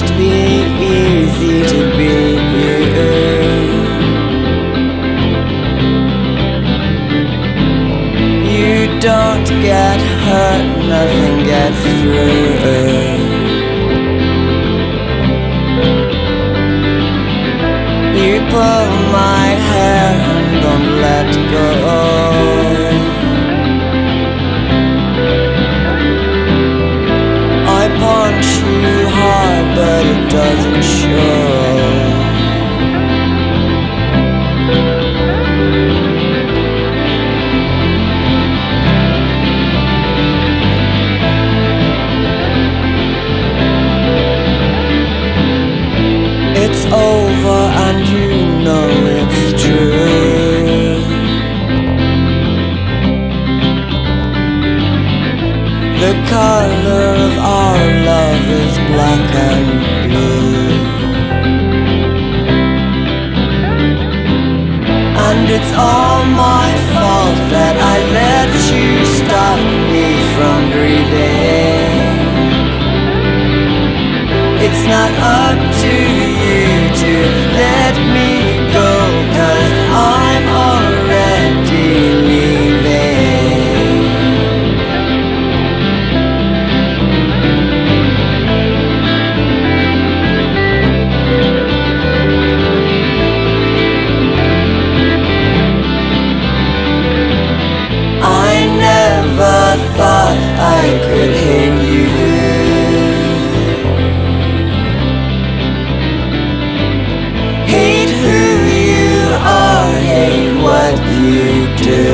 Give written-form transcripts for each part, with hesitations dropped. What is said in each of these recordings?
be easy to be you. You don't get hurt, nothing gets through. You pull my hair and don't let go. I punch you hard, but it doesn't show. It's over and you know it's true. The color of our love is black and blue. And it's all my fault that I let you stop me from breathing. It's not up to you to let me go, 'cause I'm already leaving. I never thought I could hate you. Hate who you are, hate what you do.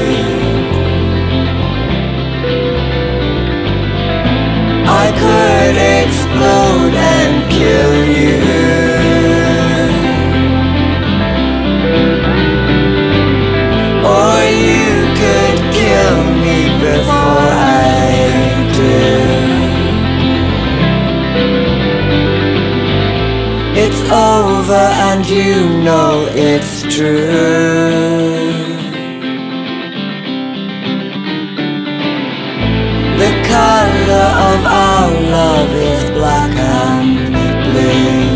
I could explode and kill you, or you could kill me before I do. It's over and you know it's true. The color of our love is black and blue.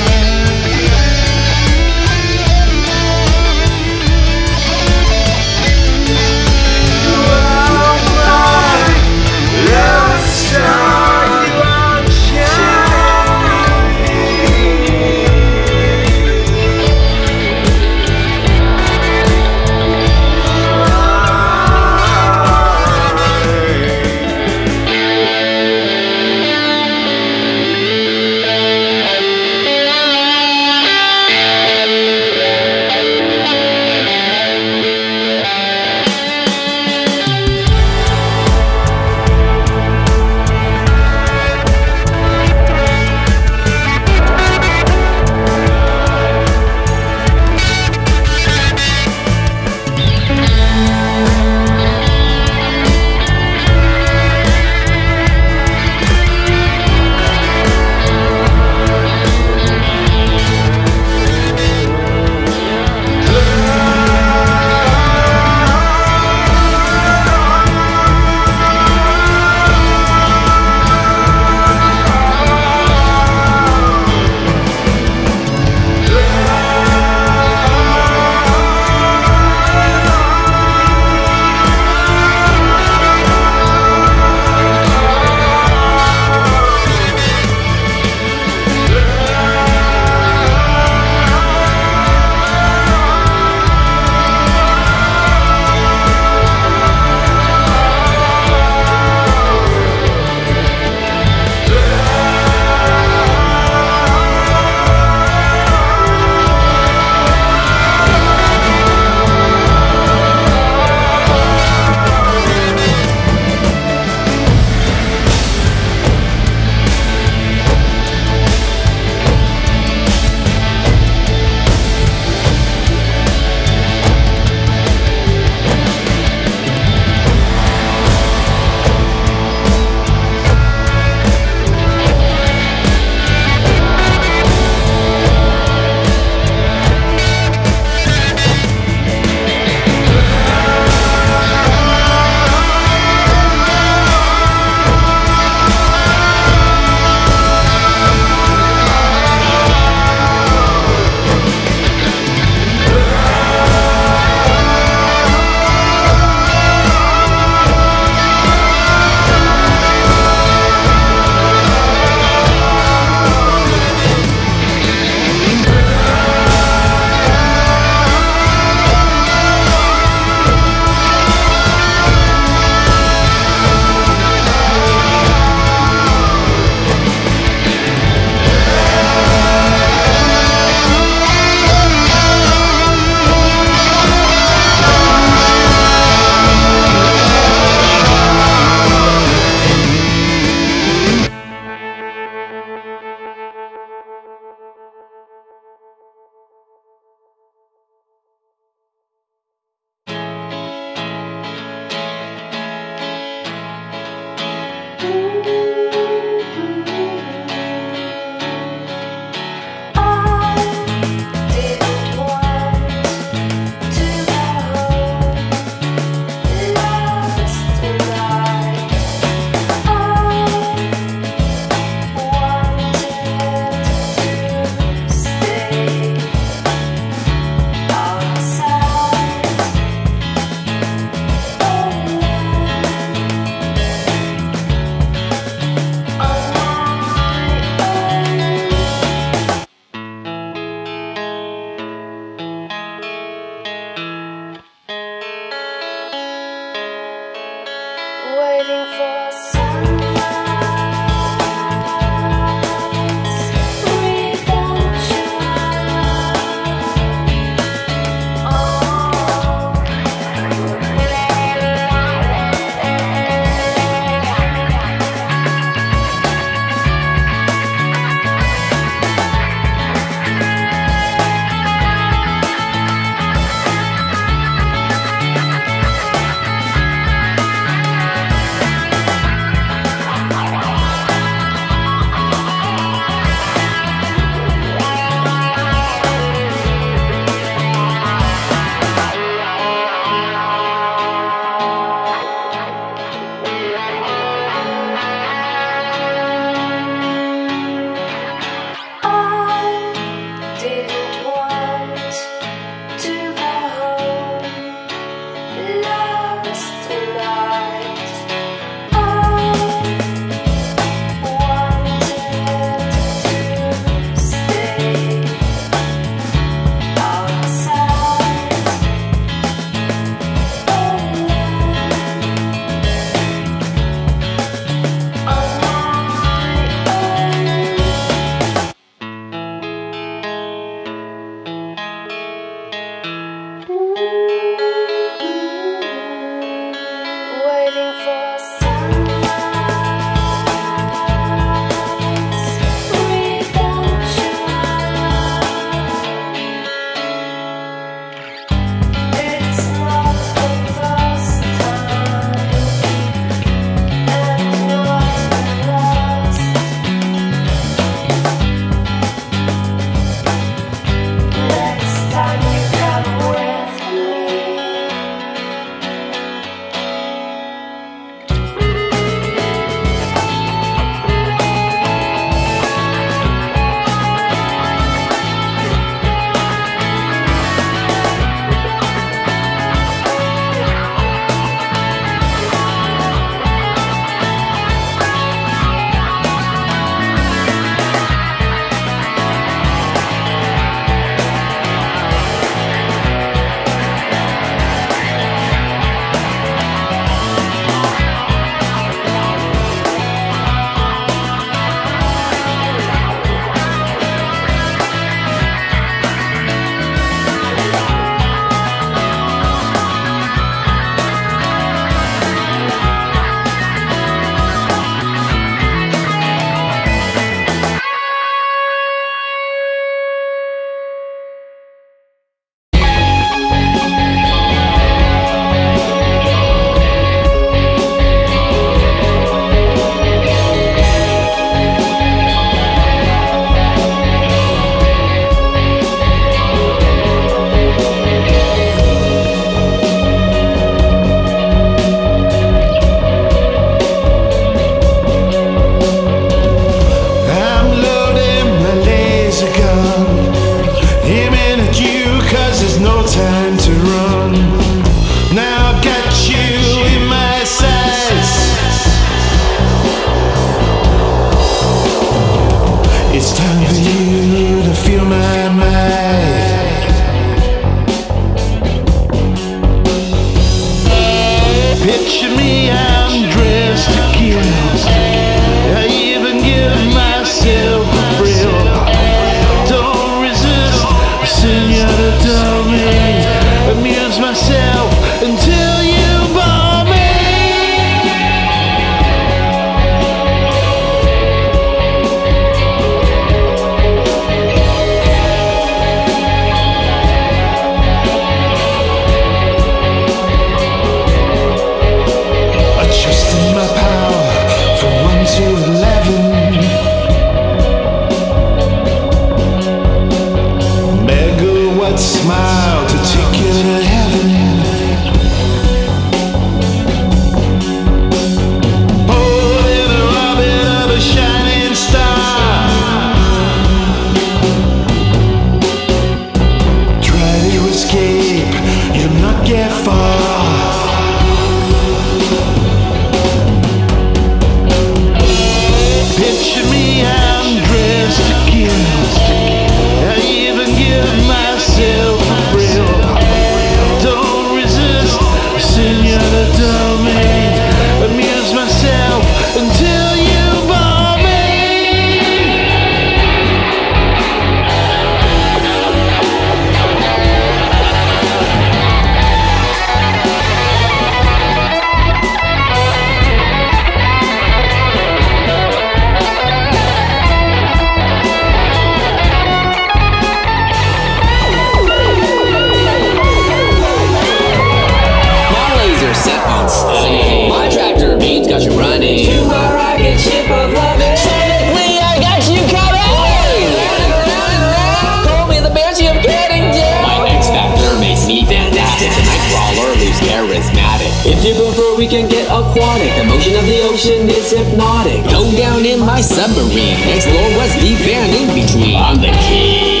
The motion of the ocean is hypnotic. Go down in my submarine, explore what's deep and in between. I'm the king.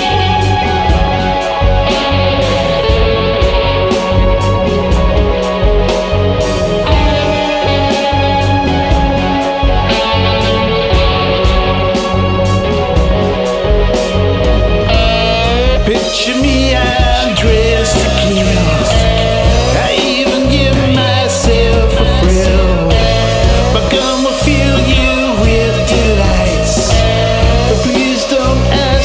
Picture me, I'm dressed to kill. I even give myself a thrill. My gun will fill you with delights, but please don't ask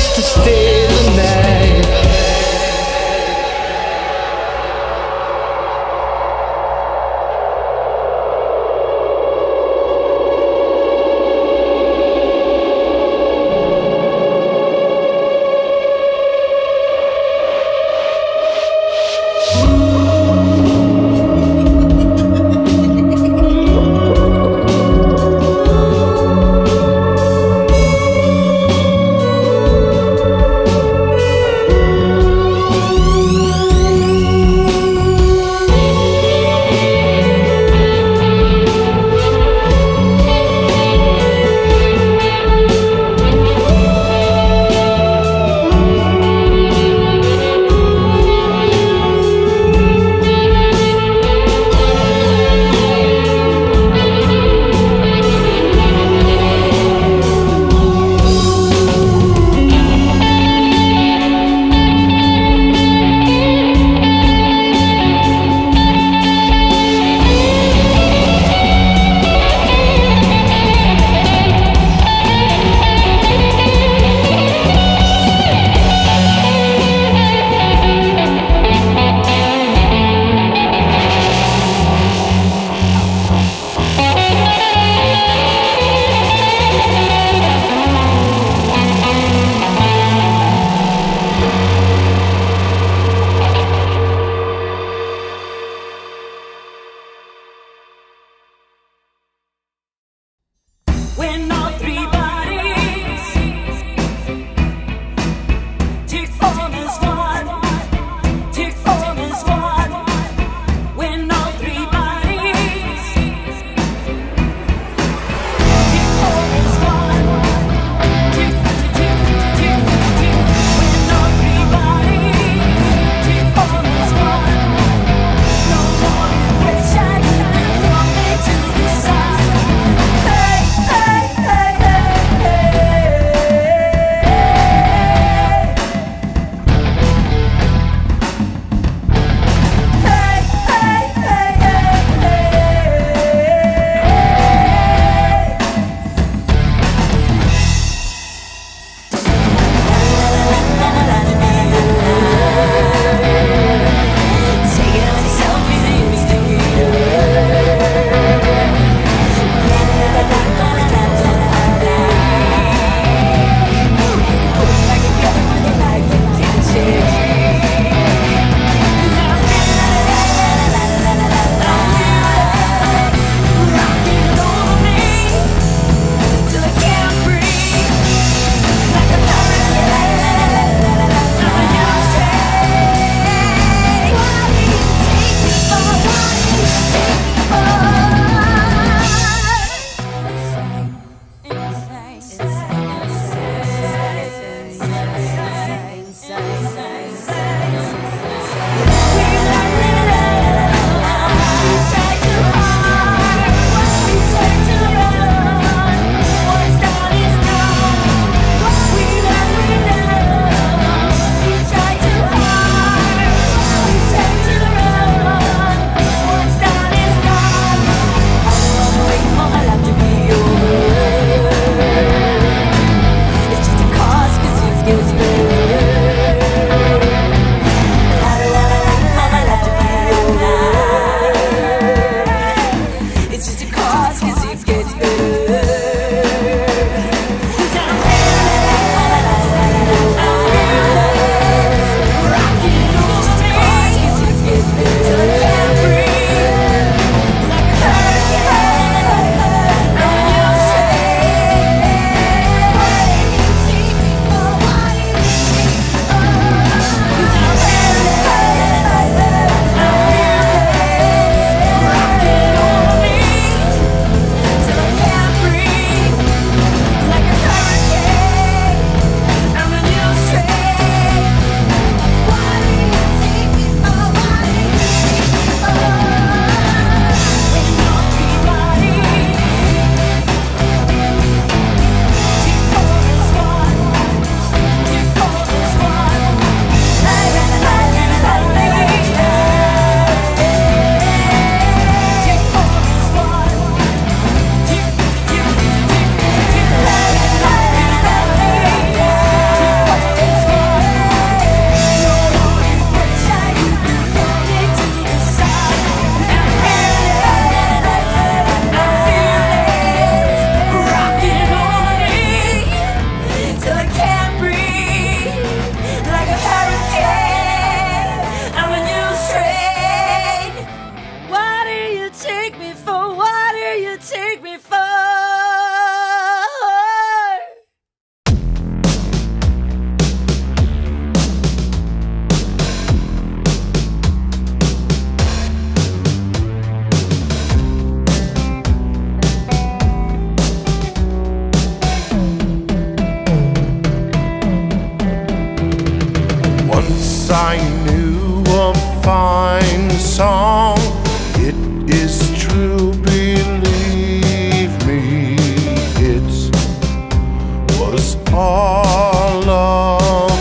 I knew a fine song. It is true, believe me, it was all of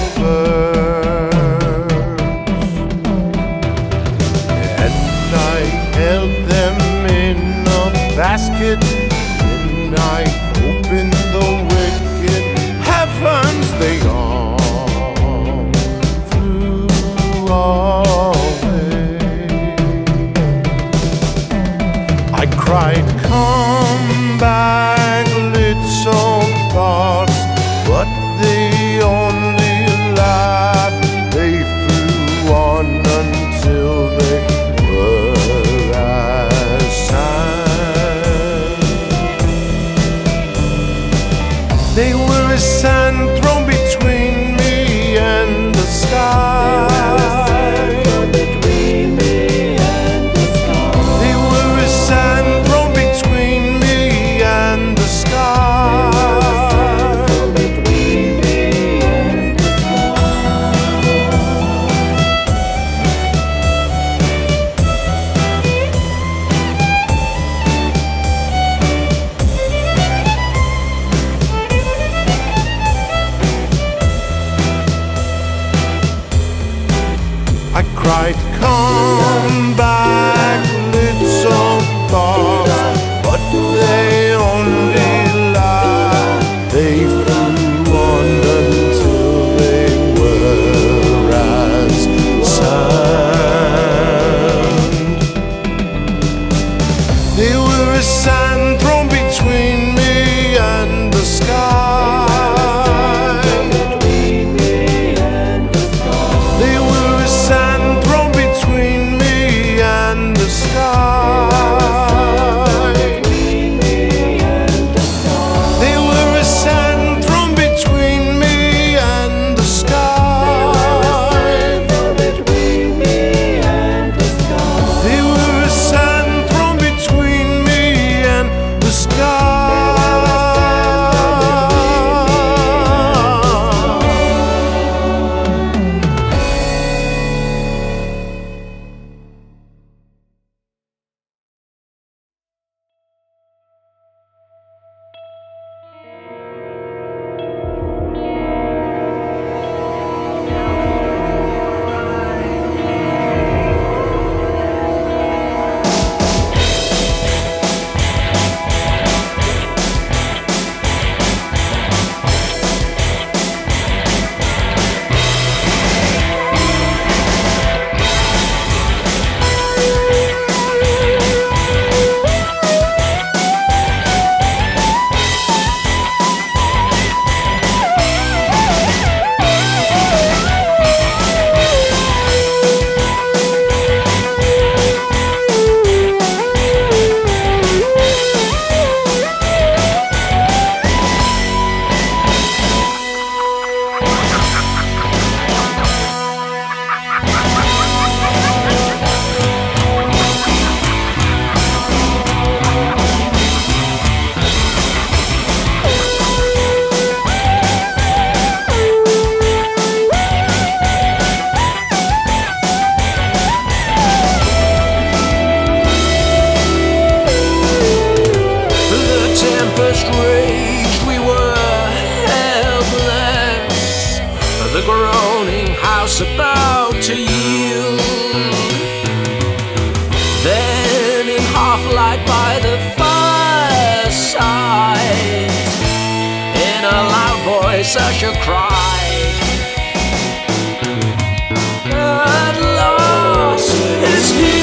hers. And I held them in a basket, and I opened the wicket. Heavens, they all flew away. I cried, come back, little thoughts, but they only laughed. They flew on until they were as sand. They were as sand thrown between me and the sky. They were as sand thrown between me and the sky. I cried, come back, little thoughts, but they only laughed. They flew on until they were as sand. They were as sand thrown between me and the sky. They were as sand thrown between me and the sky. They were as sand thrown between me and the sky. They were as sand thrown between me and the sky. Raged, we were helpless. The groaning house about to yield. Then in half light by the fireside, in a loud voice Usher cried, at last it's you.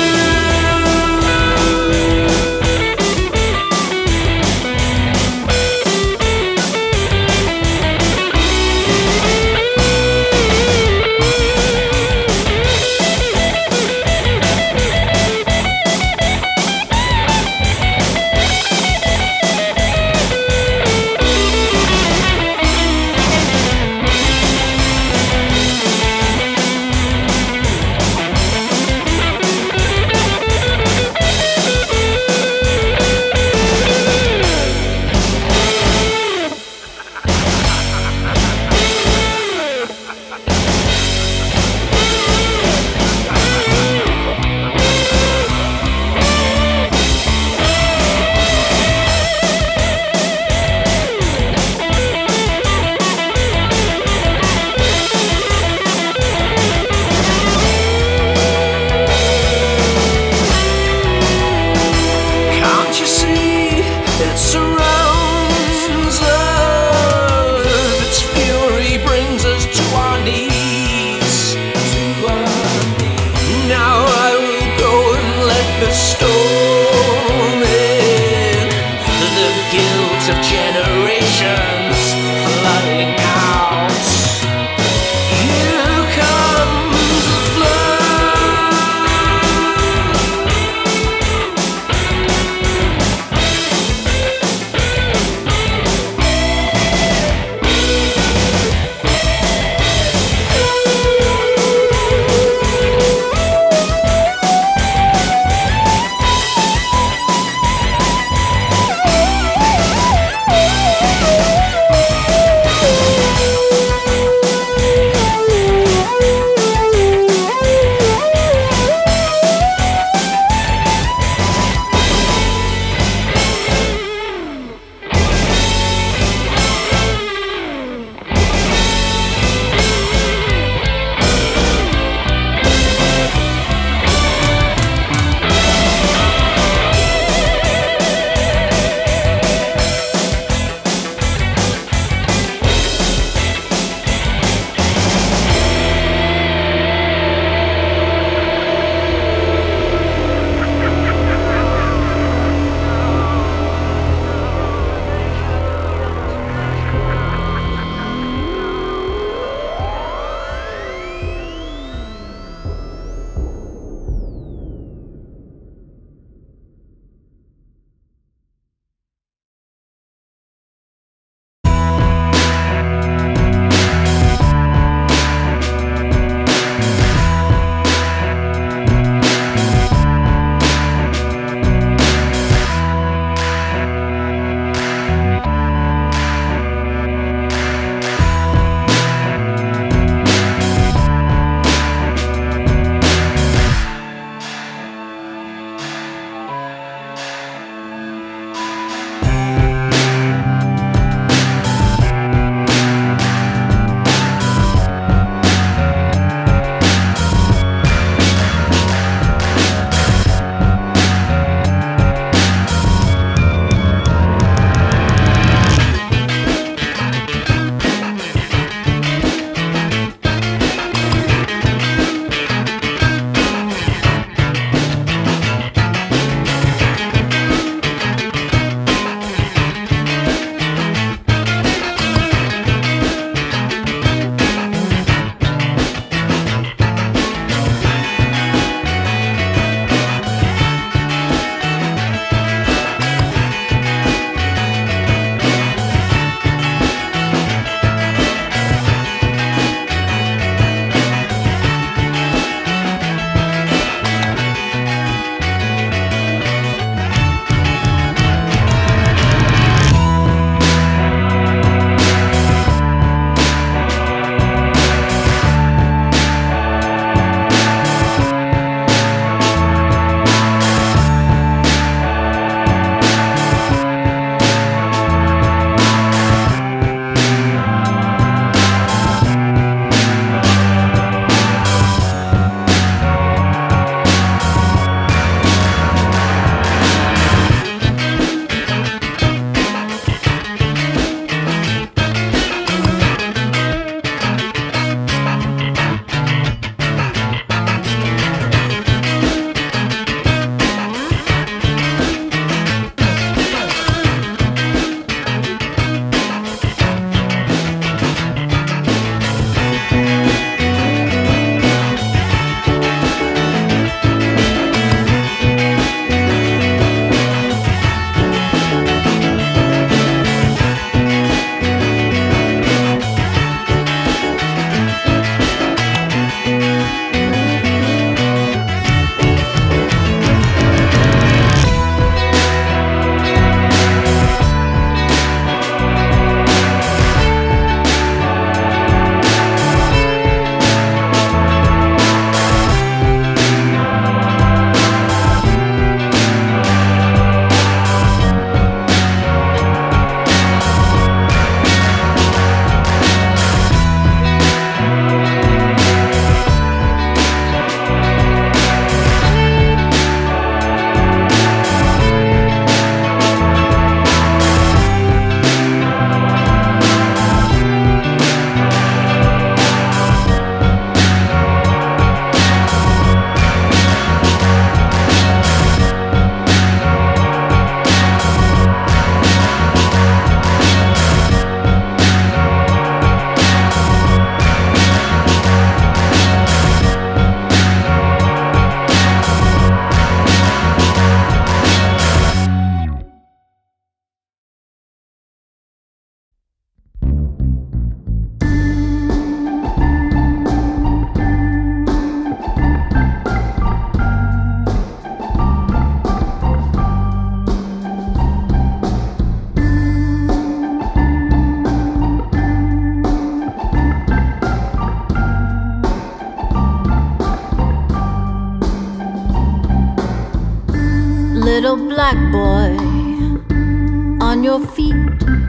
Little black boy, on your feet,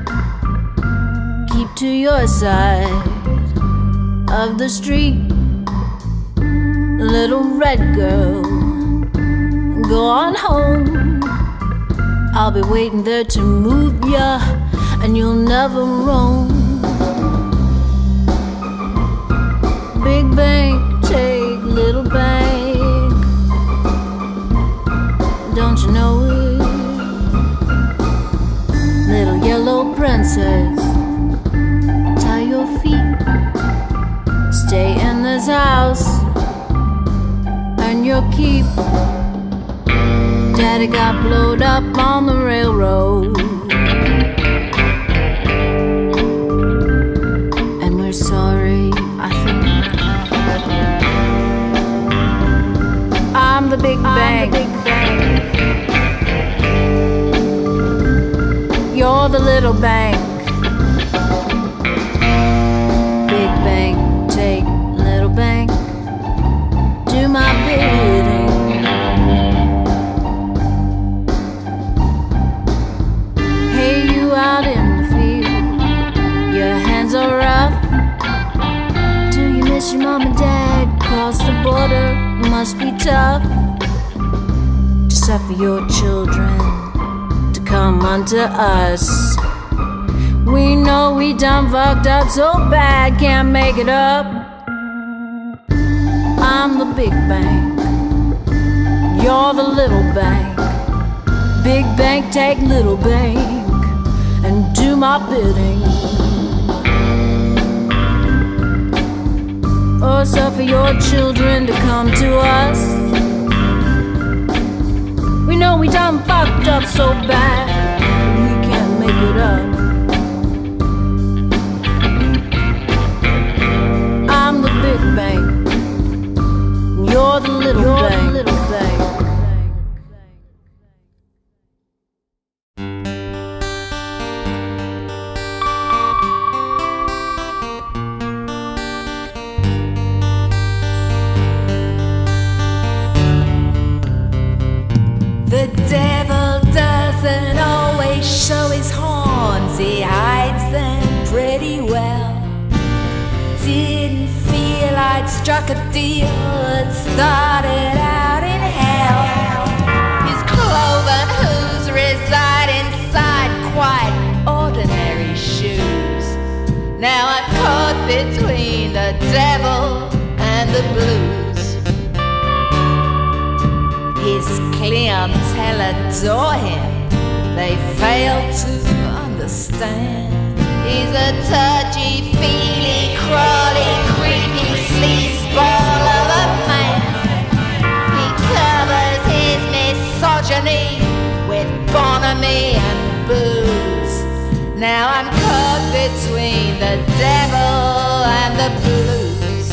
keep to your side of the street. Little red girl, go on home. I'll be waiting there to move ya, and you'll never roam. Big bank, take little bank, don't you know it? Little yellow princess, tie your feet, stay in this house, and you'll keep. Daddy got blowed up on the railroad, and we're sorry, I think. I'm the big bank. You're the little bank. Big bank, take little bank, do my bidding. Hey, you out in the field, your hands are rough. Do you miss your mom and dad? Cross the border, must be tough to suffer your children to come unto us. We know we done fucked up so bad, can't make it up. I'm the big bank, you're the little bank. Big bank, take little bank, and do my bidding. Or suffer your children to come to us. We know we done fucked up so bad, we can't make it up. I'm the big bank, you're the little bank. The devil doesn't always show his horns, he hides them pretty well. Didn't feel I'd struck a deal that started out in hell. His cloven hooves reside inside quite ordinary shoes. Now I'm caught between the devil and the blues. His clientele adore him, they fail to understand. He's a touchy-feely, crawly, creepy sleazeball of a man. He covers his misogyny with bonhomie and booze. Now I'm caught between the devil and the blues.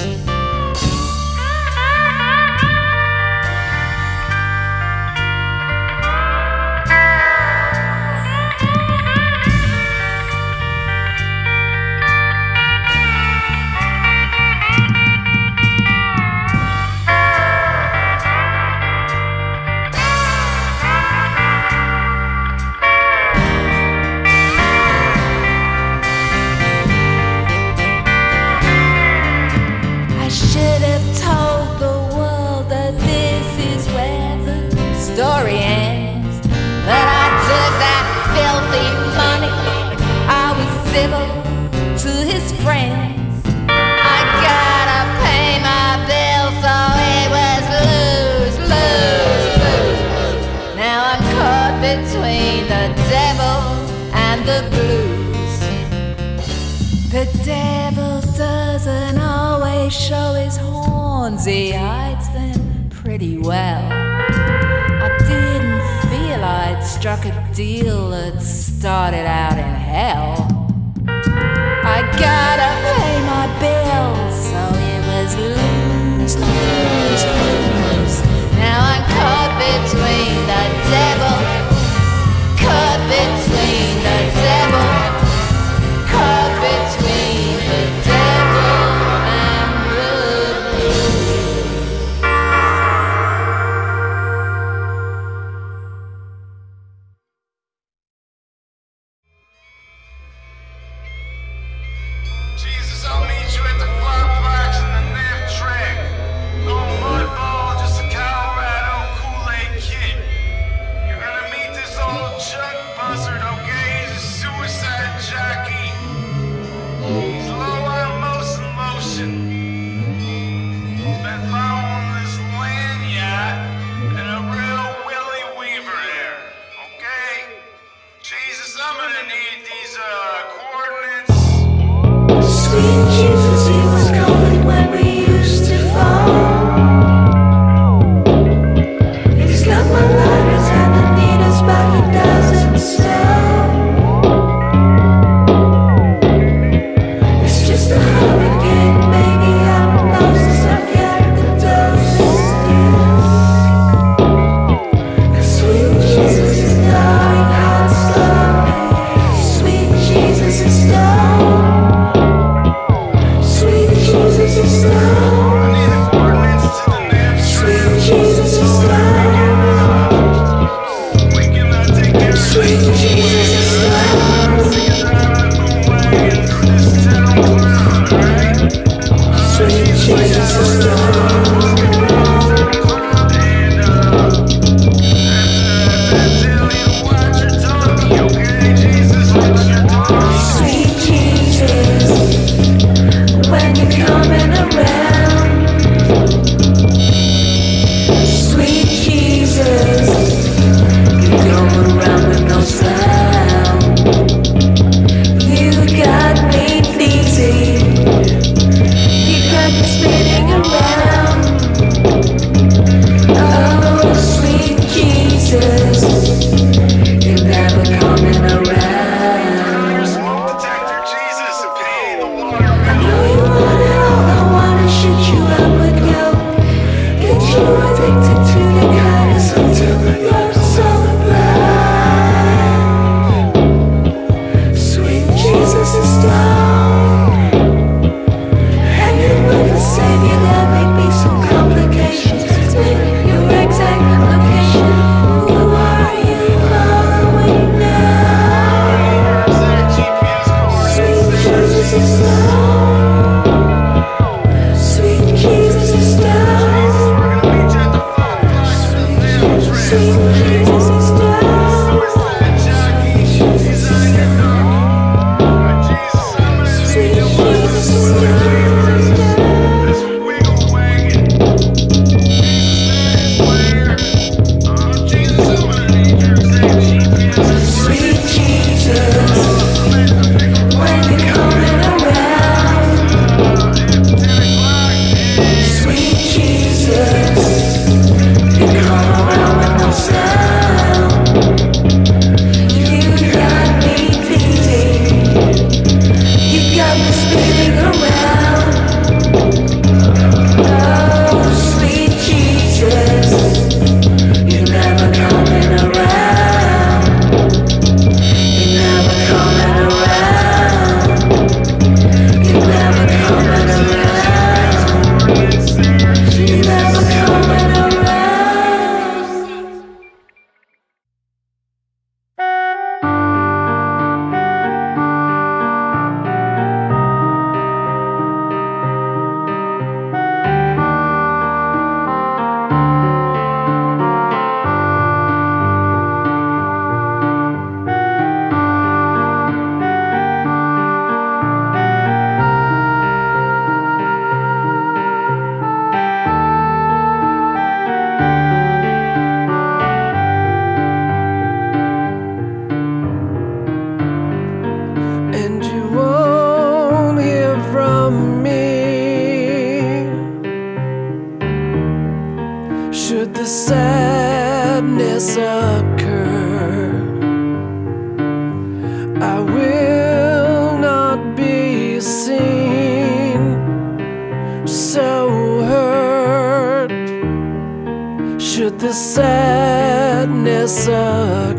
Story ends, that I took that filthy money. I was civil to his friends. I gotta pay my bills, so it was lose, lose, lose. Now I'm caught between the devil and the blues. The devil doesn't always show his horns, he hides them pretty well. I didn't feel I'd struck a deal that started out in hell. I gotta pay my bills, so it was lose, lose, lose. Now I'm caught between the devil, caught between the devil, caught between the devil and the blues. sadness occur, I will not be seen so hurt. Should the sadness occur,